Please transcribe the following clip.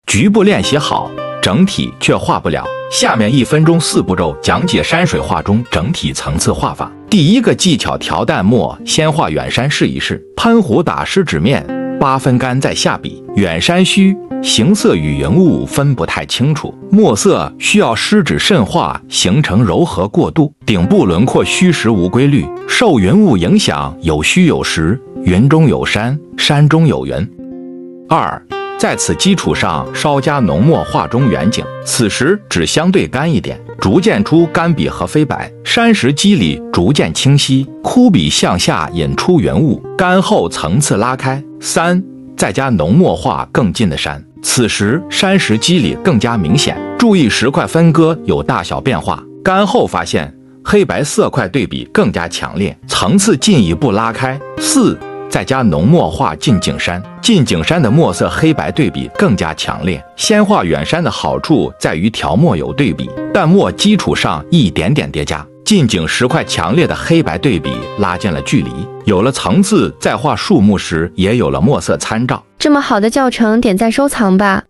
局部练习好，整体却画不了。下面1分钟4步骤讲解山水画中整体层次画法。第一个技巧，调淡墨，先画远山试一试。喷壶打湿纸面，8分干再下笔。远山虚，形色与云雾分不太清楚，墨色需要湿纸渗化，形成柔和过渡。顶部轮廓虚实无规律，受云雾影响，有虚有实，云中有山，山中有云。2. 在此基础上稍加浓墨画中远景，此时纸相对干一点，逐渐出干笔和飞白，山石肌理逐渐清晰，枯笔向下引出云雾，干后层次拉开。3. 再加浓墨画更近的山，此时山石肌理更加明显，注意石块分割有大小变化，干后发现黑白色块对比更加强烈，层次进一步拉开。4. 再加浓墨画近景山，近景山的墨色黑白对比更加强烈。先画远山的好处在于调墨有对比，淡墨基础上一点点叠加，近景石块强烈的黑白对比拉近了距离，有了层次，在画树木时也有了墨色参照。 这么好的教程，点赞收藏吧。